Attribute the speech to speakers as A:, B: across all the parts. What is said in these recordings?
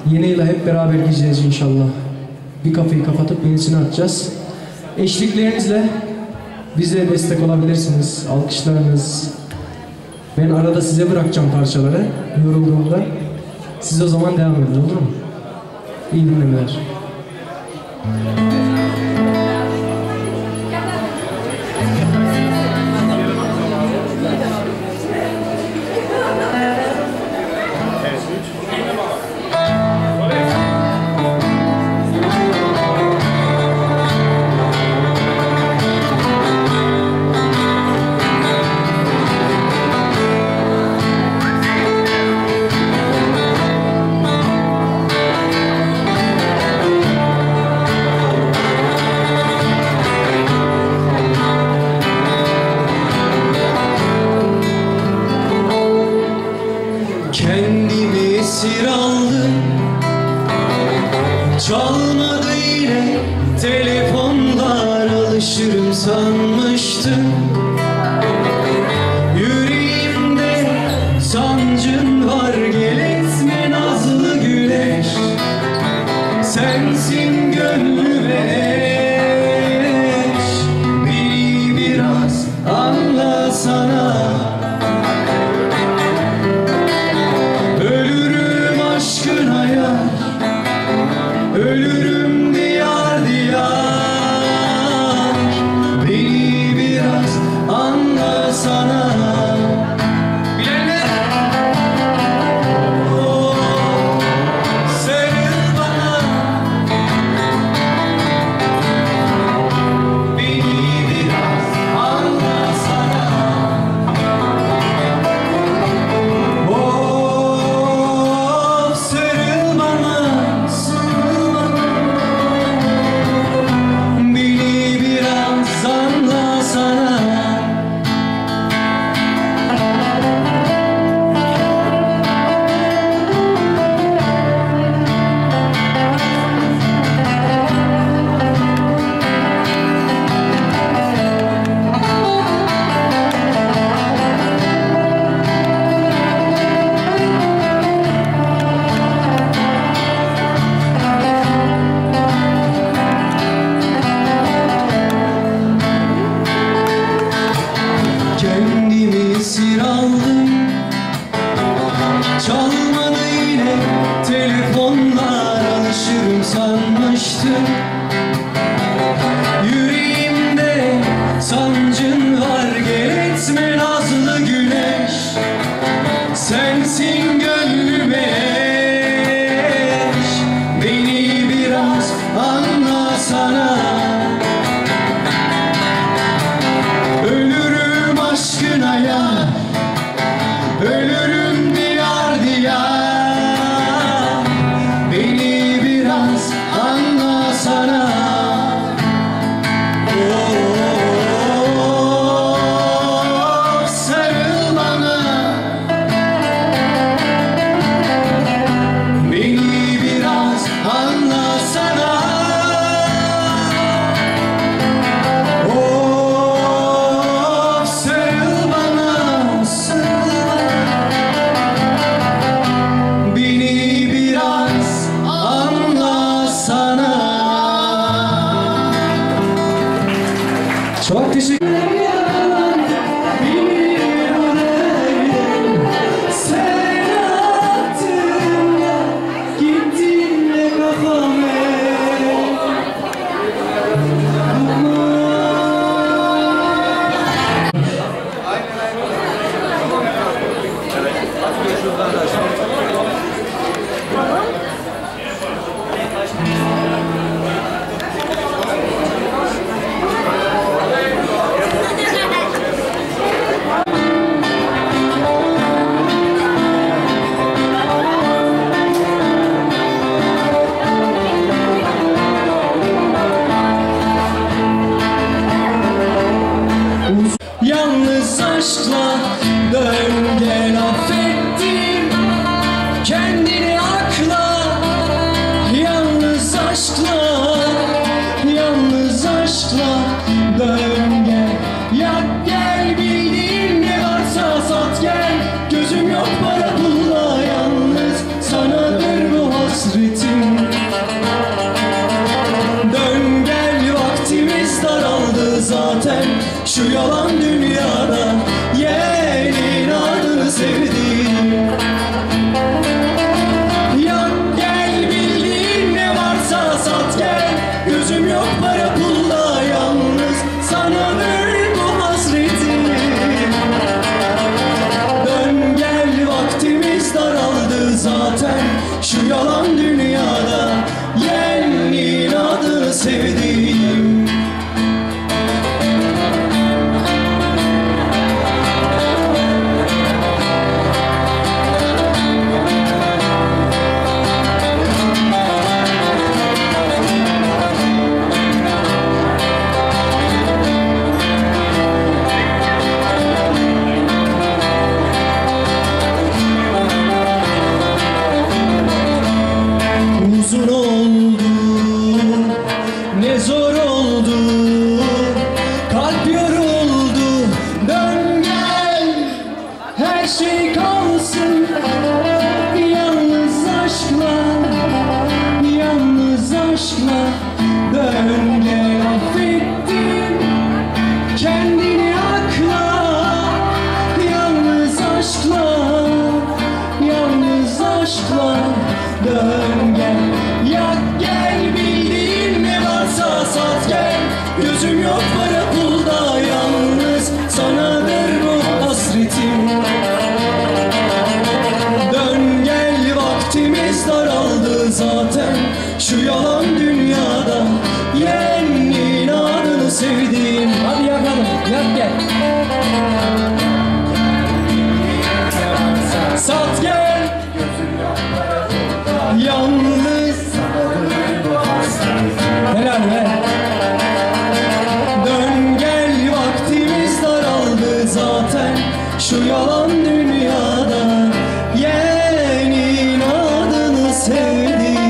A: Yeni yıla hep beraber gireceğiz inşallah. Bir kafayı kapatıp yenisini atacağız. Eşliklerinizle bize destek olabilirsiniz. Alkışlarınız. Ben arada size bırakacağım parçaları. Yorulduğumda. Siz o zaman devam edin, olur mu? İyi dinlemeler.
B: Kendimi esir aldım, çalmadı yine telefonlar, alışırım sanmıştım. Yüreğimde sancın var, gel etme nazlı güneş. Sensin gönlüme eş, beni biraz anlasana. Ölürüm diyar diyar, beni biraz yalan dünyada yeğenin adını sevdim. Yak gel, bildiğin ne varsa sat gel, gözüm yok para pulda, yalnız sanadır bu hasretim. Dön gel, vaktimiz daraldı zaten şu yalan dünyada yeğenin adını sevdim. Uzun oldu, ne zor oldu, kalp yoruldu. Dön gel, her şey kalsın yalnız aşkla, yalnız aşkla. Dön gel, affettim kendini akla, yalnız aşkla, yalnız aşkla. Dön gel, yak gel, bildiğin ne varsa sat gel, gözüm yok para pulda, yalnız sanadır bu hasretim. Dön gel, vaktimiz daraldı zaten şu yalan dünyada yeğenin adını sevdim. Hadi yakalım, yak gel. Sat gel, yalnız helal be. Dön gel, vaktimiz daraldı zaten şu yalan dünyada yeğenin adını sevdim.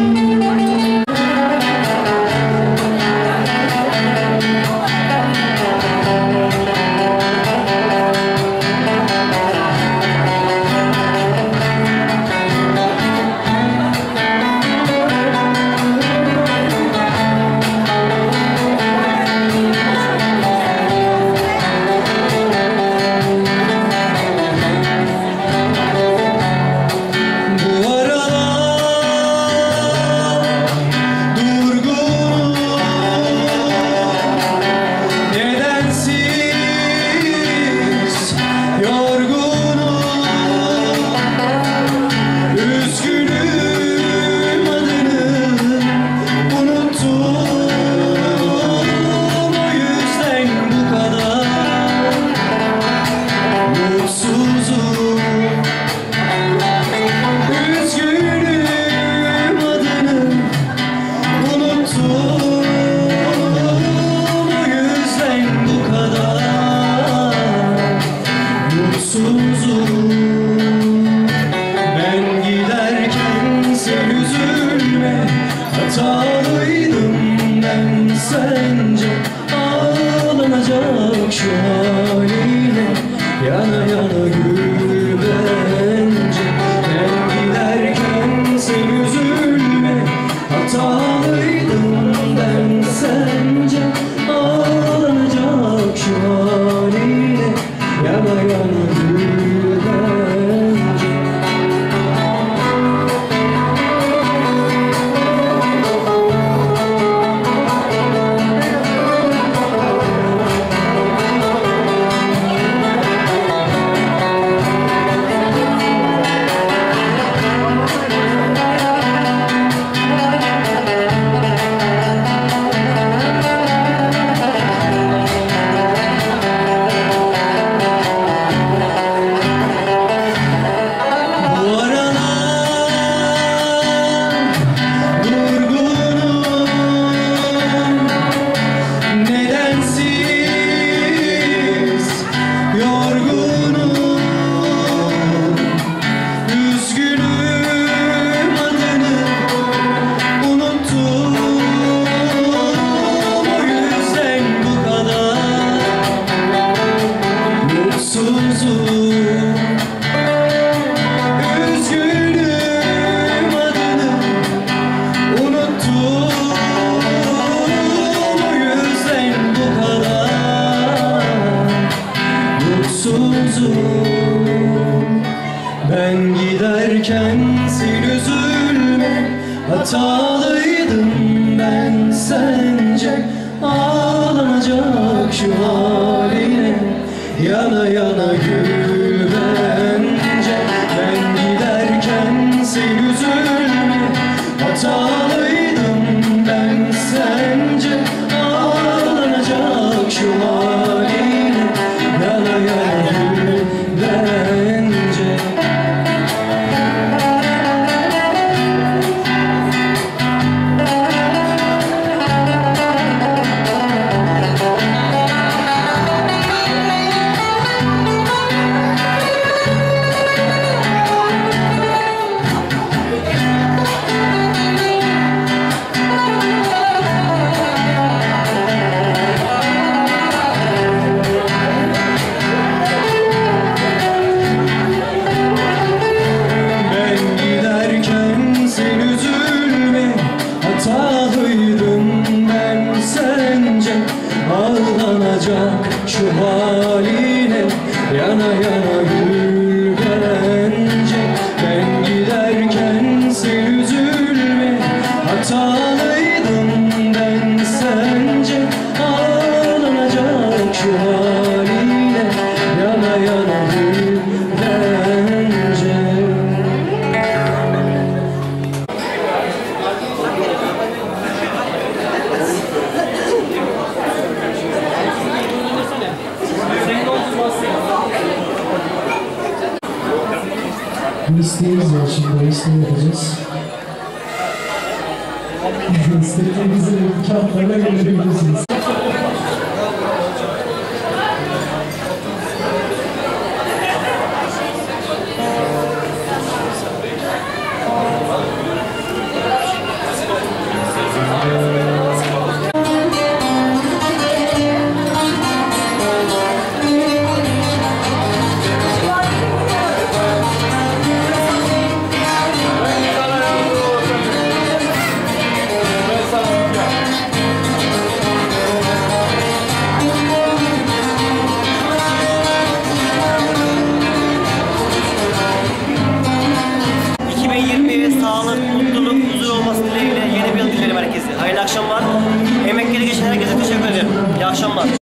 B: Ben giderken sen üzülme, hatalıydım ben sence. Ağlanacak şu haline, yana yana gül bence. Ben giderken sen üzülme, hatalıydım ben sence. Ağlanacak şu haline, yana yana gül bence. üzülme, hatalıydım ben sence. Ağlanacak şu haline, yana yana gül bence. Ben giderken sen üzülme, hatalıydım ben sence. Ağlanacak şu haline, yana yana gül bence. Hatalıydım ben sence. Ağlanacak şu haline, yana yana gül bence. Ben giderken sen üzülme, hatalıydım ben sence. Ağlanacak şu haline, yana yana gül bence.
A: Bir isteğimiz var, şimdi o isteği yapacağız. İstediğinizi kağıtlarla gönderebilirsiniz.